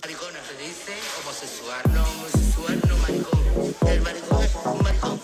Maricona se dice homosexual. No homosexual, no maricón. El maricón es un maricón.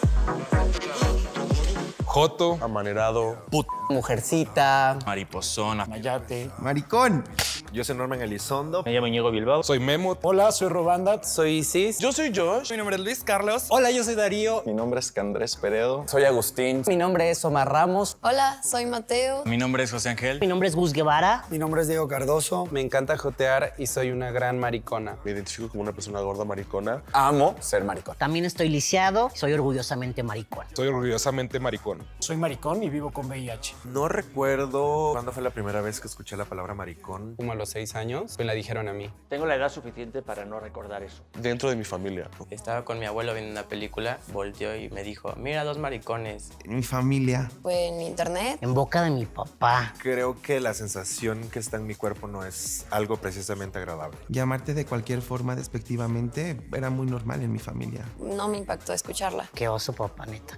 Joto. Amanerado. Mujercita. Mariposona. Mayate. Maricón. Yo soy Norman Elizondo. Me llamo Íñigo Bilbao. Soy Memo. Hola, soy Robanda. Soy Isis. Yo soy Josh. Mi nombre es Luis Carlos. Hola, yo soy Darío. Mi nombre es Andrés Peredo. Soy Agustín. Mi nombre es Omar Ramos. Hola, soy Mateo. Mi nombre es José Ángel. Mi nombre es Gus Guevara. Mi nombre es Diego Cardoso. Me encanta jotear y soy una gran maricona. Me identifico como una persona gorda maricona. Amo ser maricón. También estoy lisiado. Soy orgullosamente maricón. Soy orgullosamente maricón. Soy maricón y vivo con VIH. No recuerdo cuándo fue la primera vez que escuché la palabra maricón. Como a los 6 años, me la dijeron a mí. Tengo la edad suficiente para no recordar eso. Dentro de mi familia. Estaba con mi abuelo viendo una película, volteó y me dijo, mira, 2 maricones. En mi familia. Fue en internet. En boca de mi papá. Creo que la sensación que está en mi cuerpo no es algo precisamente agradable. Llamarte de cualquier forma despectivamente era muy normal en mi familia. No me impactó escucharla. Qué oso, papá, neta.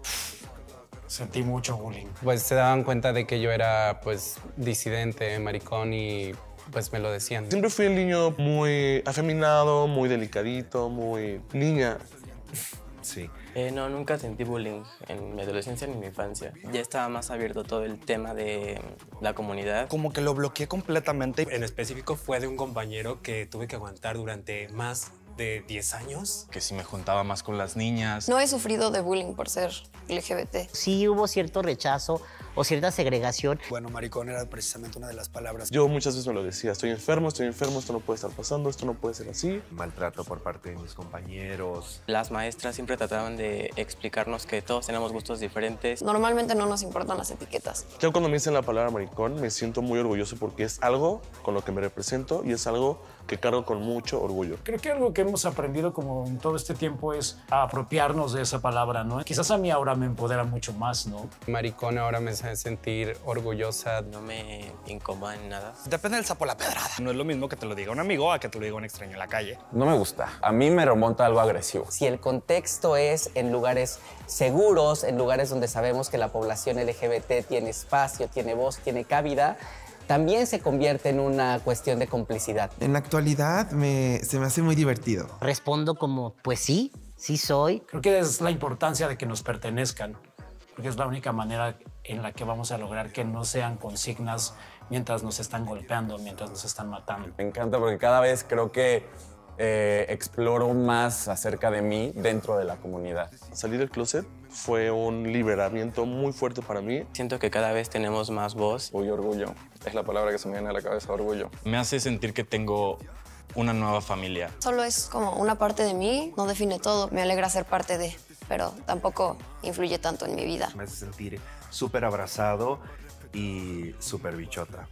Sentí mucho bullying. Pues se daban cuenta de que yo era, pues, disidente, maricón y pues me lo decían. Siempre fui el niño muy afeminado, muy delicadito, muy niña. Sí. No, nunca sentí bullying en mi adolescencia ni en mi infancia. Ya estaba más abierto todo el tema de la comunidad. Como que lo bloqueé completamente. En específico fue de un compañero que tuve que aguantar durante más de 10 años. Que si me juntaba más con las niñas. No he sufrido de bullying por ser LGBT. Sí hubo cierto rechazo o cierta segregación. Bueno, maricón era precisamente una de las palabras. Yo muchas veces me lo decía, estoy enfermo, esto no puede estar pasando, esto no puede ser así. Maltrato por parte de mis compañeros. Las maestras siempre trataban de explicarnos que todos tenemos gustos diferentes. Normalmente no nos importan las etiquetas. Yo cuando me dicen la palabra maricón me siento muy orgulloso porque es algo con lo que me represento y es algo que cargo con mucho orgullo. Creo que algo que hemos aprendido como en todo este tiempo es a apropiarnos de esa palabra, ¿no? Quizás a mí ahora me empodera mucho más, ¿no? Maricón ahora me hace sentir orgullosa. No me incomoda en nada. Depende del sapo la pedrada. No es lo mismo que te lo diga un amigo a que te lo diga un extraño en la calle. No me gusta. A mí me remonta a algo agresivo. Si el contexto es en lugares seguros, en lugares donde sabemos que la población LGBT tiene espacio, tiene voz, tiene cabida, también se convierte en una cuestión de complicidad. En la actualidad se me hace muy divertido. Respondo como, pues sí, sí soy. Creo que es la importancia de que nos pertenezcan, porque es la única manera en la que vamos a lograr que no sean consignas mientras nos están golpeando, mientras nos están matando. Me encanta porque cada vez creo que exploro más acerca de mí dentro de la comunidad. Salir del closet fue un liberamiento muy fuerte para mí. Siento que cada vez tenemos más voz. Uy, orgullo. Es la palabra que se me viene a la cabeza, orgullo. Me hace sentir que tengo una nueva familia. Solo es como una parte de mí, no define todo. Me alegra ser parte de, pero tampoco influye tanto en mi vida. Me hace sentir súper abrazado y súper bichota.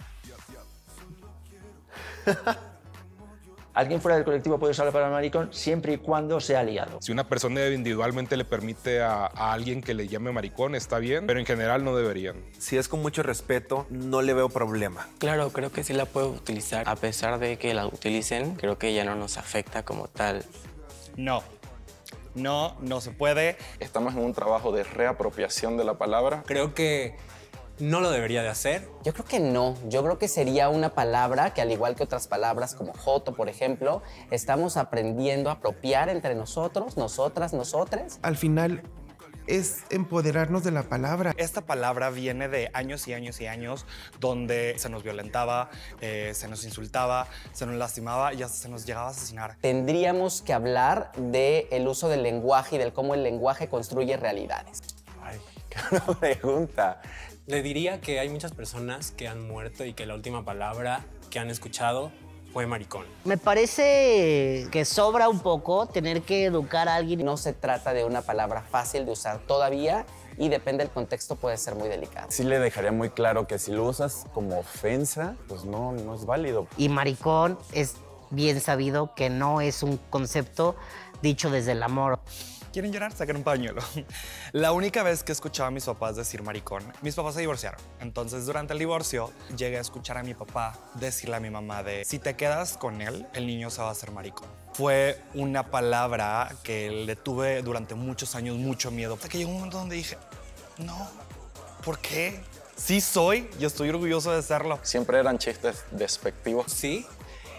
Alguien fuera del colectivo puede usar la palabra maricón siempre y cuando sea aliado. Si una persona individualmente le permite a alguien que le llame maricón, está bien, pero en general no deberían. Si es con mucho respeto, no le veo problema. Claro, creo que sí la puedo utilizar. A pesar de que la utilicen, creo que ya no nos afecta como tal. No. No se puede. Estamos en un trabajo de reapropiación de la palabra. Creo que no lo debería de hacer. Yo creo que no. Yo creo que sería una palabra que, al igual que otras palabras como joto, por ejemplo, estamos aprendiendo a apropiar entre nosotros, nosotras, nosotres. Al final es empoderarnos de la palabra. Esta palabra viene de años y años y años donde se nos violentaba, se nos insultaba, se nos lastimaba y hasta se nos llegaba a asesinar. Tendríamos que hablar del uso del lenguaje y del cómo el lenguaje construye realidades. Ay, qué buena pregunta. Le diría que hay muchas personas que han muerto y que la última palabra que han escuchado fue maricón. Me parece que sobra un poco tener que educar a alguien. No se trata de una palabra fácil de usar todavía y depende del contexto, puede ser muy delicado. Sí le dejaría muy claro que si lo usas como ofensa, pues no es válido. Y maricón es bien sabido que no es un concepto dicho desde el amor. ¿Quieren llorar? Saquen un pañuelo. La única vez que escuchaba a mis papás decir maricón, mis papás se divorciaron. Entonces, durante el divorcio, llegué a escuchar a mi papá decirle a mi mamá de si te quedas con él, el niño se va a hacer maricón. Fue una palabra que le tuve durante muchos años mucho miedo. Hasta que llegó un momento donde dije, no, ¿por qué? Sí soy, yo estoy orgulloso de serlo. Siempre eran chistes despectivos. Sí.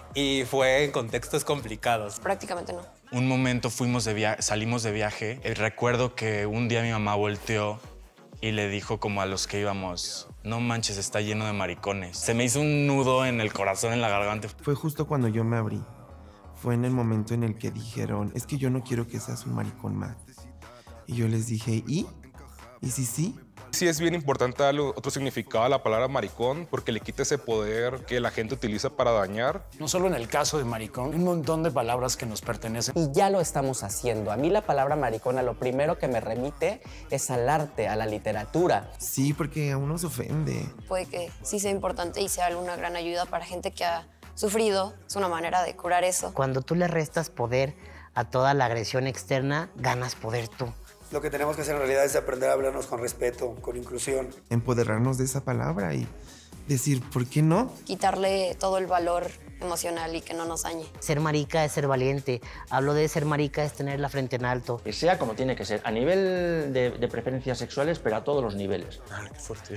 y fue en contextos complicados. Prácticamente no. Un momento salimos de viaje y recuerdo que un día mi mamá volteó y le dijo como a los que íbamos, no manches, está lleno de maricones. Se me hizo un nudo en el corazón, en la garganta. Fue justo cuando yo me abrí. Fue en el momento en el que dijeron, es que yo no quiero que seas un maricón más. Y yo les dije, ¿y? ¿Y si sí? Sí es bien importante darle otro significado a la palabra maricón porque le quita ese poder que la gente utiliza para dañar. No solo en el caso de maricón, un montón de palabras que nos pertenecen. Y ya lo estamos haciendo. A mí la palabra maricona lo primero que me remite es al arte, a la literatura. Sí, porque a uno se ofende. Puede que sí sea importante y sea una gran ayuda para gente que ha sufrido. Es una manera de curar eso. Cuando tú le restas poder a toda la agresión externa, ganas poder tú. Lo que tenemos que hacer en realidad es aprender a hablarnos con respeto, con inclusión. Empoderarnos de esa palabra y decir, ¿por qué no? Quitarle todo el valor emocional y que no nos dañe. Ser marica es ser valiente. Hablo de ser marica es tener la frente en alto. Que sea como tiene que ser, a nivel de preferencias sexuales, pero a todos los niveles. Qué fuerte.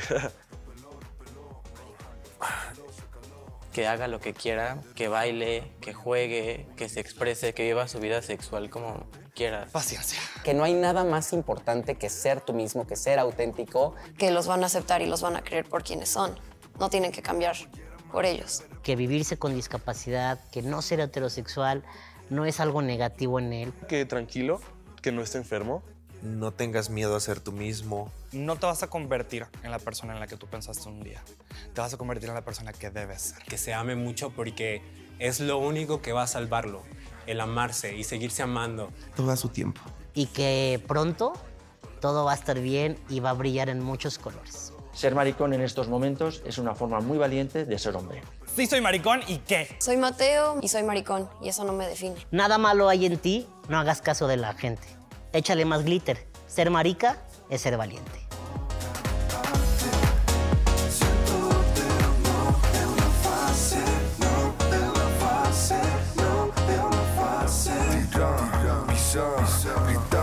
Que haga lo que quiera, que baile, que juegue, que se exprese, que viva su vida sexual como quiera. Paciencia. Que no hay nada más importante que ser tú mismo, que ser auténtico. Que los van a aceptar y los van a querer por quienes son. No tienen que cambiar por ellos. Que vivirse con discapacidad, que no ser heterosexual, no es algo negativo en él. Que tranquilo, que no esté enfermo. No tengas miedo a ser tú mismo. No te vas a convertir en la persona en la que tú pensaste un día. Te vas a convertir en la persona que debes ser. Que se ame mucho porque es lo único que va a salvarlo. El amarse y seguirse amando. Todo a su tiempo. Y que pronto todo va a estar bien y va a brillar en muchos colores. Ser maricón en estos momentos es una forma muy valiente de ser hombre. Sí, soy maricón, ¿y qué? Soy Mateo y soy maricón y eso no me define. Nada malo hay en ti, no hagas caso de la gente. Échale más glitter. Ser marica es ser valiente. Pisar,